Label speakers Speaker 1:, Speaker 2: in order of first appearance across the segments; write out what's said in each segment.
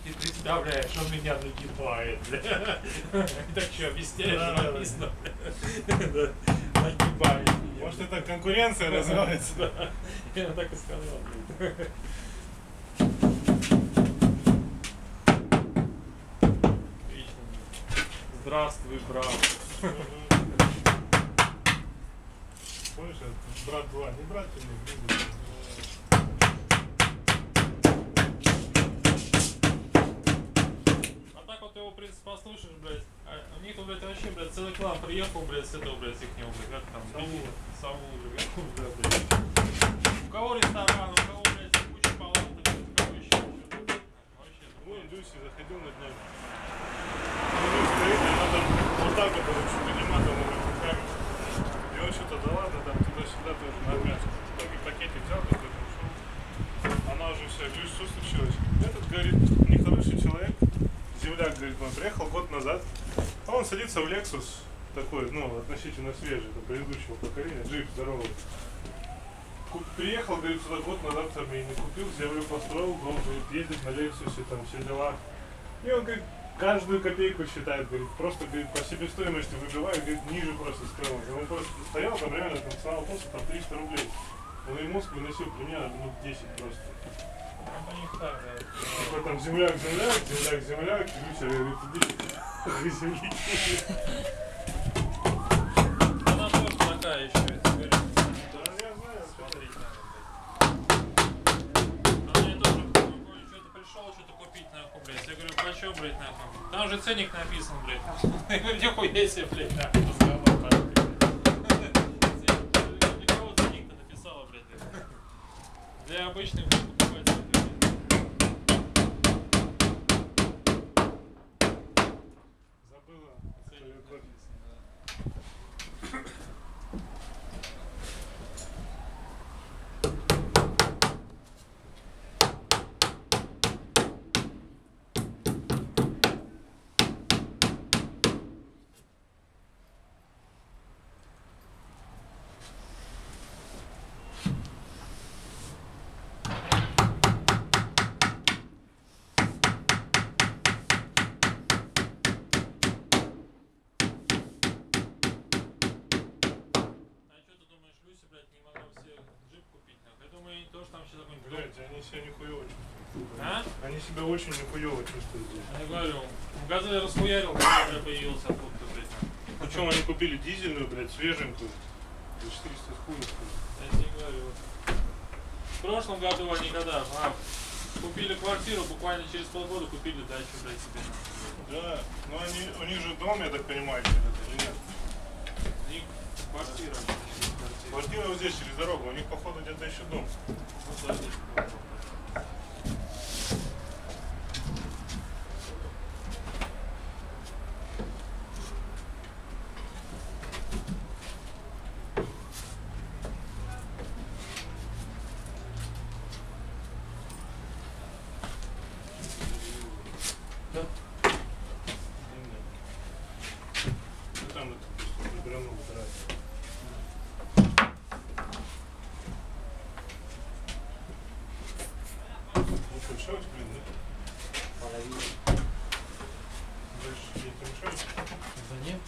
Speaker 1: Ты представляешь, он меня нагибает, бля. Так что, объясняешь, что написано? Нагибает меня.
Speaker 2: Может, это конкуренция называется?
Speaker 1: Я так и сказал. Здравствуй, брат.
Speaker 2: Помнишь, брат 2, не брат ты мне, блин.
Speaker 1: А так вот его, в принципе, послушаешь, блядь. А у них, блядь, вообще, блядь, целый клан приехал, блядь, с этого, блядь, с ихнего, блядь, как там, Саул, блядь, у кого ресторан, у кого, блядь, куча палаток, у кого еще что-то. Вообще,
Speaker 2: Ну, Люси заходил на днем. Ну, стоит, и надо вот так вот, что подниматься руками. И он что-то, да ладно, там туда-сюда тоже на мясо. В итоге пакетик взял, такой ушел. Она уже вся, Люсь, что случилось? Этот, говорит, нехороший человек, земляк, говорит, он приехал год назад, а он садится в Lexus, такой, ну, относительно свежий, до предыдущего поколения, джип здоровый. Приехал, говорит, сюда год назад в Армении, купил землю, построил дом, говорит, ездит на Лексусе, там, все дела. И он, говорит, каждую копейку считает, говорит, просто, говорит, по себестоимости выбивает, говорит, ниже просто стоимость. Он просто стоял, там реально, там, цена вопроса, там, 300 рублей. Он и мозг выносил примерно минут 10 просто. Типа там земляк, Люся говорит, иди, земляки.
Speaker 1: она тоже такая еще, это, говорит.
Speaker 2: Да, я знаю,
Speaker 1: Смотреть надо, блядь. А мне тоже, говорю, что-то пришел, что-то купить, нахуй, блядь. Я говорю, почем, блядь, нахуй? Там же ценник написан, блядь. Я говорю, нихуя себе, блядь, нахуй, разговор, для кого ценник-то написала, блядь? Для обычных покупателей.
Speaker 2: забыла.
Speaker 1: Ценник написан, да.
Speaker 2: Блять, они себя нихуево чувствуют.
Speaker 1: А?
Speaker 2: Они себя очень нихуево чувствуют здесь.
Speaker 1: Я говорю, газель расхуярил, когда я появился откуда-то, блядь.
Speaker 2: Причем они купили дизельную, блядь, свеженькую. За 400 с хуем.
Speaker 1: Я тебе говорю. В прошлом году они когда купили квартиру, буквально через полгода купили дачу, блядь, себе.
Speaker 2: Да, но они, у них же дом, я так понимаю, или нет?
Speaker 1: У них квартира.
Speaker 2: Квартира вот здесь, через дорогу, у них, походу, где-то еще дом.
Speaker 1: Вот так вот.
Speaker 2: Да? Ну там это выбранул, да. Ну что, блин, да?
Speaker 1: Половина.
Speaker 2: Дальше не мешаешь?
Speaker 1: Да нет.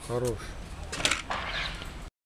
Speaker 3: Хорош.